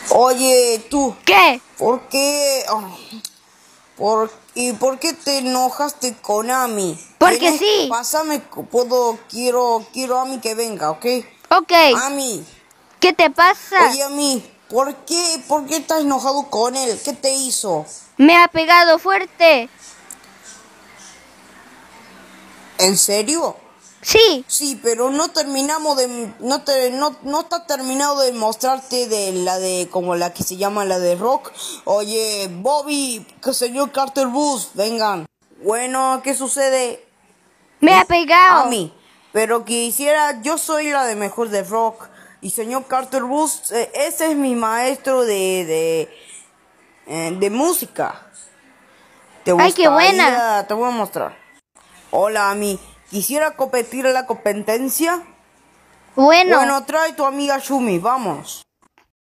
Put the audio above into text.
Oye, tú, ¿Qué? ¿por qué? ¿Por qué te enojaste con Ami? Porque sí. Pásame, quiero a Ami que venga, ¿ok? Ok. Ami, ¿Qué te pasa? oye Ami, ¿por qué estás enojado con él? ¿Qué te hizo? Me ha pegado fuerte. ¿En serio? Sí. Sí, pero no terminamos de, no está terminado de mostrarte de la de, como la que se llama la de rock. Oye, Bobby, que señor Carter Bus, vengan. Bueno, ¿qué sucede? Me ha pegado. Ami, pero quisiera, yo soy la de mejor de rock. Y señor Carter Bus, ese es mi maestro de música. ¿Te Ay, qué buena. gustaría? Te voy a mostrar. Hola, Ami, ¿quisiera competir en la competencia? Bueno. Bueno, trae tu amiga Shumi, vamos.